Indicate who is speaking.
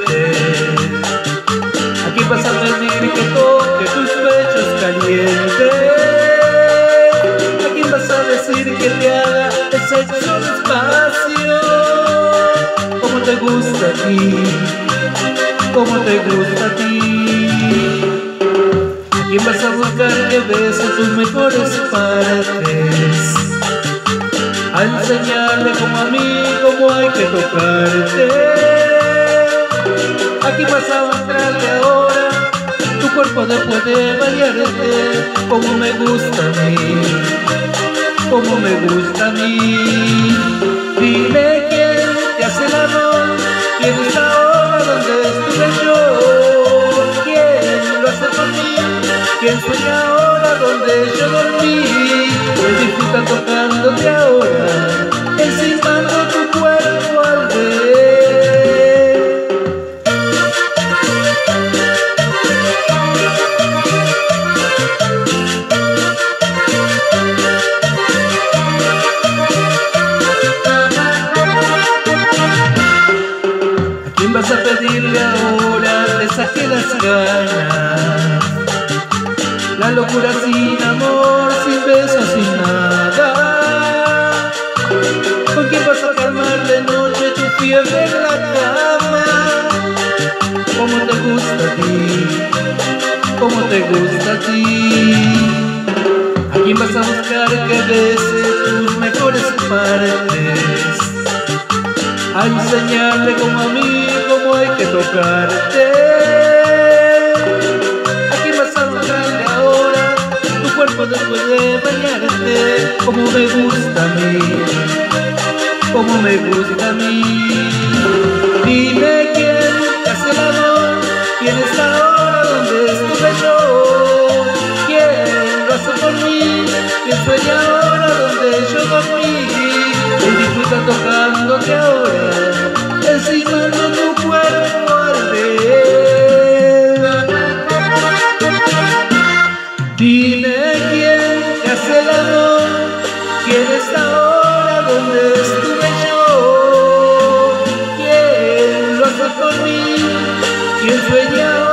Speaker 1: tocarte. Aquí vas a pedir que toque tus pechos calientes. Aquí vas a decir que te haga el sexo despacio, como te gusta a ti, como te gusta a ti. Aquí vas a buscar que beses tus mejores partes, a enseñarle como a mí cómo hay que tocarte. Aquí vas a mostrarle ahora tu cuerpo después de bañarte, como me gusta a mí, como me gusta a mí. Dime quién te hace el amor, quién está ahora donde estuve yo, quién lo hace por mí, quién sueña ahora donde yo dormí, que disfruta tocándote ahora, encimando tu cuerpo al ver. ¿A quién vas a pedirle ahora te saque las ganas? La locura sin amor, sin besos, sin nada. ¿Con quién vas a calmar de noche tu fiebre en la cama? Como te gusta a ti, como te gusta a ti. ¿A quién vas a buscar que bese tus mejores partes, a enseñarle como a mí cómo hay que tocarte? Cuerpo después de bañarte, como me gusta a mí, como me gusta a mí. Dime quién te hace el amor, quién está ahora donde estuve yo, quién lo hace por mí, quién sueña ahora donde yo dormí, quién disfruta tocándote ahora, encimando tu cuerpo al ver. Dime quién te hace el amor, quién está ahora donde estuve yo, quién lo hace por mí, quién sueña ahora.